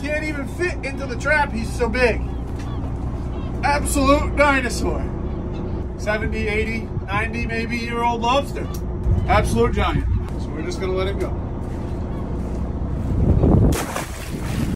Can't even fit into the trap, he's so big. Absolute dinosaur. 70, 80, 90 maybe year old lobster. Absolute giant. So we're just gonna let him go.